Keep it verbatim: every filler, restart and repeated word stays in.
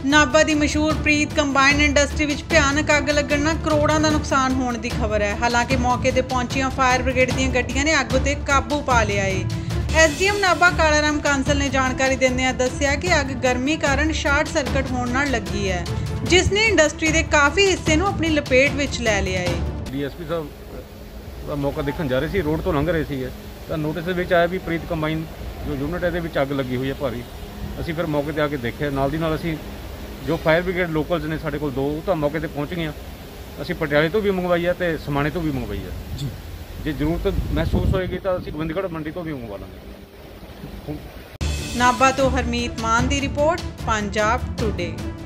नाभा की मशहूर प्रीत combine industry which भयानक अग लगण नाल करोड़ों का नुकसान होने की खबर है। हालांकि मौके पर पहुंचिया फायर ब्रिगेड दी गड्डियां ने अग उत्ते काबू पा लिया है। S D M Nabha Kalaram Kansal ने जानकारी देंदियां दस्सिया कि अग गर्मी कारण शार्ट सर्किट होने नाल लगी है, जिसने इंडस्ट्री के काफ़ी हिस्से नूं अपनी लपेट विच लै लिया है। डी एस पी साहब मौका देखण जा रहे सी, रोड तो लंघ रहे सी तो नोटिस विच आया भी प्रीत कंबाइन जो यूनिट है इहदे अग लगी हुई है भारी। असीं फिर मौके पर आके देखे, नाल दी नाल असीं जो फायर ब्रिगेड लोकल्स ने साढ़े को दो तो मौके पर पहुँच गई। असीं पटियाले तो भी मंगवाई है तो समाणे तो भी मंगवाई है जी। जे जरूरत महसूस होएगी तो असीं गोबिंदगढ़ मंडी तो भी मंगवा लांगे। नाभा तो हरमीत मान की रिपोर्ट, पंजाब टुडे।